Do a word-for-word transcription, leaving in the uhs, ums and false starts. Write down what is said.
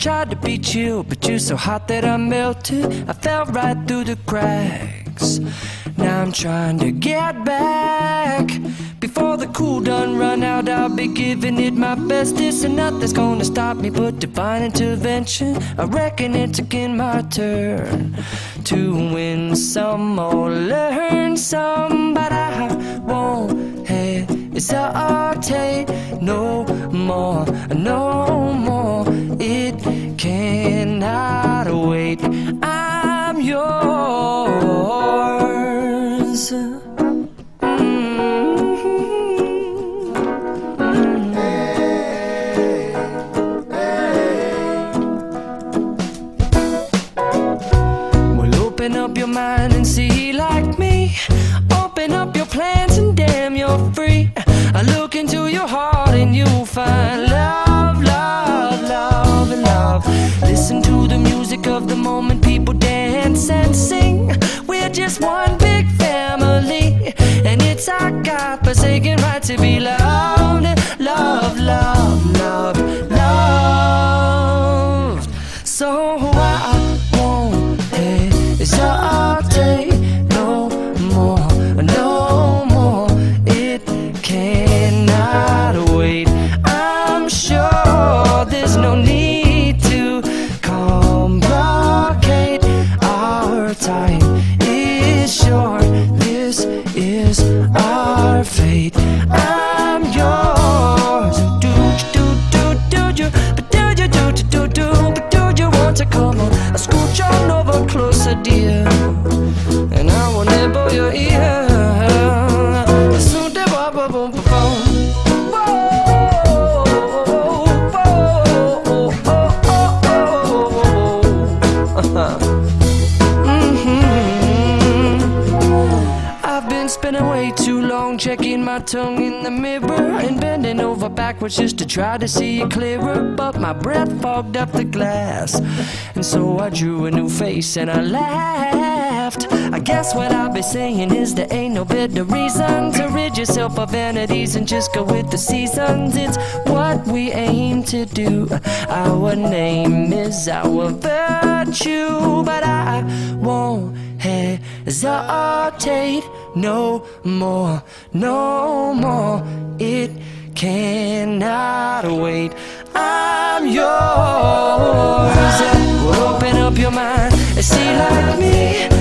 tried to be chill, but you're so hot that I melted. I fell right through the cracks. Now I'm trying to get back. Before the cool done run out, I'll be giving it my best. This and nothing's gonna stop me but divine intervention. I reckon it's again my turn to win some or learn some, but I won't hesitate no more, no more. It cannot wait. I'm yours. Open up your mind and see like me. Open up your plans and damn, you're free. I look into your heart and you'll find love, love, love, and love. Listen to the music of the moment, people dance and sing. We're just one big family, and it's our God-forsaken right to be loved, love, love, love, loved. So I won't hesitate no more, no more. It cannot wait. I'm sure there's no need to complicate. Our time is short. This is our fate. I'm yours. Do do do do you? But do you do do do do? But do you want to come on? I scooch on over closer, dear, and I will nibble your ear. Soon the boom boom boom boom. Whoa, whoa, oh, oh, oh. I've been spending way too long checking my tongue in the mirror and bending over backwards just to try to see it clearer. But my breath fogged up the glass, and so I drew a new face and I laughed. I guess what I'll be saying is there ain't no better reason to rid yourself of vanities and just go with the seasons. It's what we aim to do. Our name is our virtue, but I won't hesitate no more, no more. It cannot wait. I'm yours. Open up your mind and see like me.